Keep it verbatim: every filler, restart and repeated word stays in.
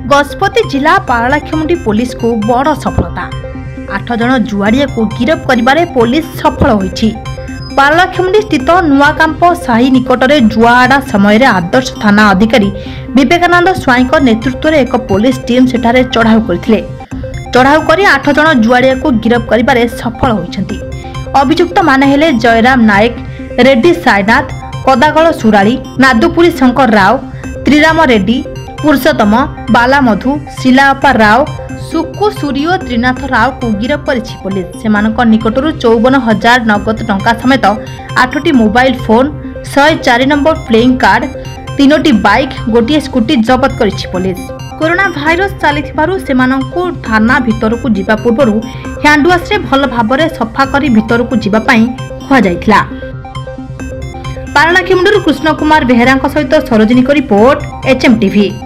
गजपति जिला पारलाखेमुंडी पुलिस को बड़ सफलता। आठ जन जुआड़िया को गिरफ करिबारे पुलिस सफल होईछि। पारलाखेमुंडी स्थित नुआकांप साही निकटरे जुआड़ा समय आदर्श थाना अधिकारी विवेकानंद स्वाई नेतृत्व में एक पुलिस टीम सेठारे चढ़ाऊ करथिले। चढ़ाऊ करी आठ जन जुआड़िया को गिरफ करिबारे सफल होईछंती। अभियुक्त माने हेले जयराम नायक, रेड्डी साईनाथ, कदागल सुराली, नादुपुरी शंकर राव, त्रिराम रेड्डी, पुरुषोत्तम, बाला मधु, शिलाअपा राव, सुक्कु सूर्य, त्रिनाथ राव को गिरफ करिछि पुलिस। सेमानक निकटरू चौवन हजार नगद टंका समेत आठटी मोबाइल फोन, शहे चार नंबर प्लेइंग कार्ड, तीनोटी बाइक, गोटे स्कूटी जबत करिछि पुलिस। कोरोना भाइरस चलिथिबारु सेमानंकु थाना भितरकू जिबा पूर्वरु हैंडवाश रे भल भाबरे सफा करी भितरकू जिबा पई कुहा जायथिला। पारलाखेमुंडीरू कृष्ण कुमार बेहेरा सहित सरोजिनी को रिपोर्ट एच एम टीवी।